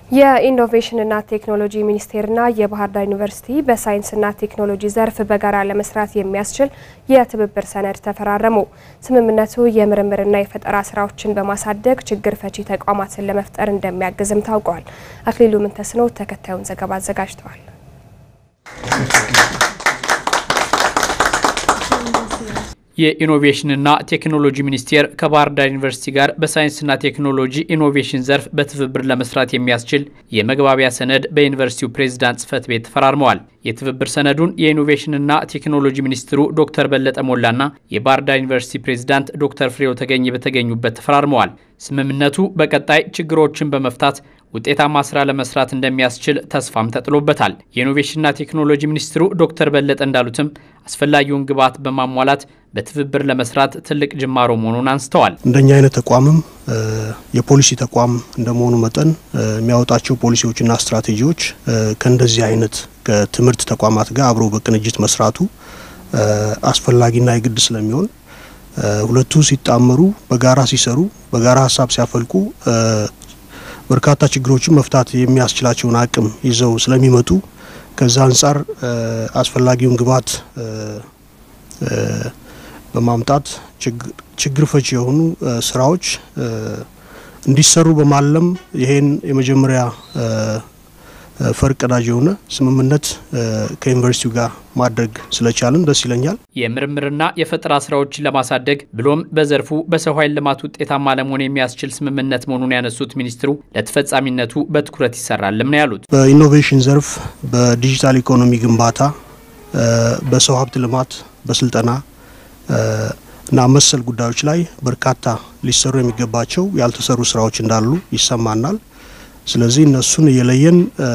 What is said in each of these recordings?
የኢኖቬሽንና ቴክኖሎጂ ሚኒስቴርና የባህር ዳር ዩኒቨርሲቲ በሳይንስና ቴክኖሎጂ ዘርፍ በጋራ ለመስራት የሚያስችል የትብብር ሰነድ ተፈራረሙ። ስምምነቱ የምርምርና የፈጠራ ስራዎችን በማሳደግ ችግር ፈቺ ተቋማትን ለመፍጠር እንደሚያግዝም ታውቋል። አክሊሉ ምንተስኖት ተከታዩን ዘገባ አዘጋጅቷል። የኢኖቬሽንና ቴክኖሎጂ ሚኒስቴር ከባህር ዳር ዩኒቨርሲቲ ጋር በሳይንስና ቴክኖሎጂ ኢኖቬሽን ዘርፍ በትብብር ለመስራት የሚያስችል የመግባቢያ ሰነድ በዩኒቨርሲቲው ፕሬዝዳንት ጽፈት ቤት ተፈራርመዋል። የትብብር ሰነዱን የኢኖቬሽንና ቴክኖሎጂ ሚኒስትሩ ዶክተር በለጠ ሞላና የባህር ዳር ዩኒቨርሲቲ ፕሬዝዳንት ዶክተር ፍሬው ተገኝ በተገኙበት ተፈራርመዋል። ስምምነቱ በቀጣይ ችግሮችን በመፍታት ውጤታማ ስራ ለመስራት እንደሚያስችል ተስፋም ተጥሎበታል። የኢኖቬሽንና ቴክኖሎጂ ሚኒስትሩ ዶክተር በለጠ እንዳሉትም አስፈላጊውን ግብዓት በማሟላት በትብብር ለመስራት ትልቅ ጅማሮ መሆኑን አንስተዋል። እንደኛ አይነት ተቋምም የፖሊሲ ተቋም እንደመሆኑ መጠን የሚያወጣቸው ፖሊሲዎችና ስትራቴጂዎች ከእንደዚህ አይነት ከትምህርት ተቋማት ጋር አብሮ በቅንጅት መስራቱ አስፈላጊና የግድ ስለሚሆን ሁለቱ ሲጣመሩ በጋራ ሲሰሩ በጋራ ሐሳብ ሲያፈልቁ በርካታ ችግሮችን መፍታት የሚያስችላቸውን አቅም ይዘው ስለሚመጡ ከዛ አንፃር አስፈላጊውን ግብዓት በማምጣት ችግር ፈቺ የሆኑ ስራዎች እንዲሰሩ በማለም ይሄን የመጀመሪያ ፈርቀዳጅ የሆነ ስምምነት ከዩኒቨርሲቲው ጋር ማድረግ ስለቻለን ደስ ይለኛል። የምርምርና የፈጠራ ስራዎችን ለማሳደግ ብሎም በዘርፉ በሰው ኃይል ልማት ውጤታማ ለመሆን የሚያስችል ስምምነት መሆኑን ያነሱት ሚኒስትሩ ለተፈጻሚነቱ በትኩረት ይሰራልም ነው ያሉት። በኢኖቬሽን ዘርፍ በዲጂታል ኢኮኖሚ ግንባታ በሰው ሀብት ልማት በስልጠና እና መሰል ጉዳዮች ላይ በርካታ ሊሰሩ የሚገባቸው ያልተሰሩ ስራዎች እንዳሉ ይሰማናል። ስለዚህ እነሱን የለየን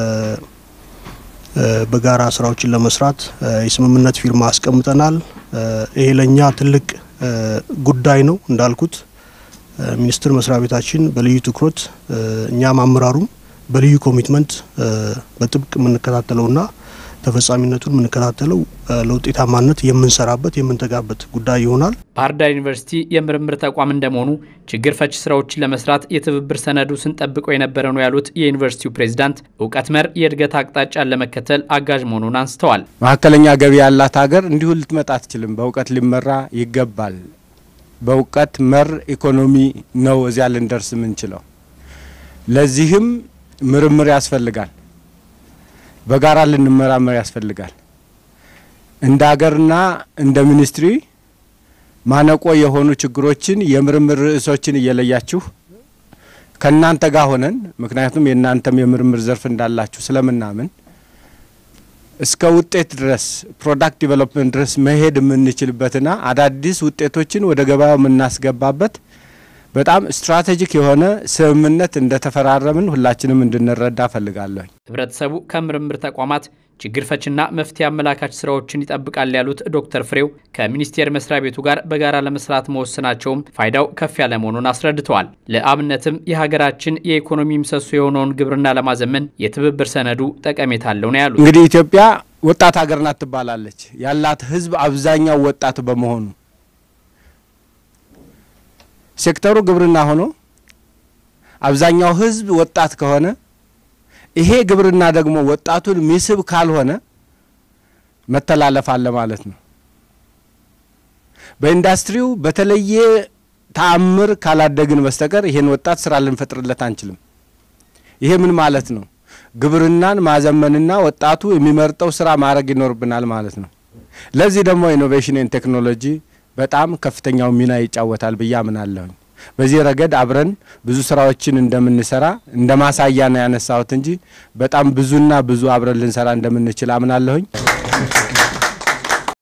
በጋራ ስራዎችን ለመስራት የስምምነት ፊርማ አስቀምጠናል። ይሄ ለኛ ትልቅ ጉዳይ ነው። እንዳልኩት ሚኒስትር መስሪያ ቤታችን በልዩ ትኩረት እኛም አመራሩም በልዩ ኮሚትመንት በጥብቅ የምንከታተለውና ተፈጻሚነቱን የምንከታተለው ለውጤታማነት የምንሰራበት የምንተጋበት ጉዳይ ይሆናል። ባህር ዳር ዩኒቨርሲቲ የምርምር ተቋም እንደመሆኑ ችግር ፈቺ ስራዎችን ለመስራት የትብብር ሰነዱ ስንጠብቀው የነበረ ነው ያሉት የዩኒቨርሲቲው ፕሬዝዳንት እውቀት መር የእድገት አቅጣጫን ለመከተል አጋዥ መሆኑን አንስተዋል። መካከለኛ ገቢ ያላት ሀገር እንዲሁ ልትመጣ አትችልም። በእውቀት ሊመራ ይገባል። በእውቀት መር ኢኮኖሚ ነው እዚያ ልንደርስ የምንችለው። ለዚህም ምርምር ያስፈልጋል። በጋራ ልንመራመር ያስፈልጋል። እንደ ሀገርና እንደ ሚኒስትሪ ማነቆ የሆኑ ችግሮችን የምርምር ርዕሶችን እየለያችሁ ከናንተ ጋር ሆነን ምክንያቱም የናንተም የምርምር ዘርፍ እንዳላችሁ ስለምናምን እስከ ውጤት ድረስ ፕሮዳክት ዲቨሎፕመንት ድረስ መሄድ የምንችልበትና አዳዲስ ውጤቶችን ወደ ገበያው የምናስገባበት በጣም ስትራቴጂክ የሆነ ስምምነት እንደተፈራረምን ሁላችንም እንድንረዳ ፈልጋለሁ። ህብረተሰቡ ከምርምር ተቋማት ችግር ፈችና መፍትሄ አመላካች ስራዎችን ይጠብቃል ያሉት ዶክተር ፍሬው ከሚኒስቴር መስሪያ ቤቱ ጋር በጋራ ለመስራት መወሰናቸውም ፋይዳው ከፍ ያለ መሆኑን አስረድተዋል። ለአብነትም የሀገራችን የኢኮኖሚ ምሰሶ የሆነውን ግብርና ለማዘመን የትብብር ሰነዱ ጠቀሜታ አለው ነው ያሉት። እንግዲህ ኢትዮጵያ ወጣት ሀገር ናት ትባላለች። ያላት ህዝብ አብዛኛው ወጣት በመሆኑ ሴክተሩ ግብርና ሆኖ አብዛኛው ህዝብ ወጣት ከሆነ ይሄ ግብርና ደግሞ ወጣቱን ሚስብ ካልሆነ መተላለፍ አለ ማለት ነው። በኢንዱስትሪው በተለየ ተአምር ካላደግን በስተቀር ይሄን ወጣት ስራ ልንፈጥርለት አንችልም። ይሄ ምን ማለት ነው? ግብርናን ማዘመንና ወጣቱ የሚመርጠው ስራ ማድረግ ይኖርብናል ማለት ነው። ለዚህ ደግሞ ኢኖቬሽን ኤንድ ቴክኖሎጂ በጣም ከፍተኛው ሚና ይጫወታል በያምናለሁ። በዚህ ረገድ አብረን ብዙ ስራዎችን እንደምንሰራ እንደማሳያ ነው ያነሳሁት እንጂ በጣም ብዙና ብዙ አብረን ልንሰራ እንደምንችል አምናለሁ።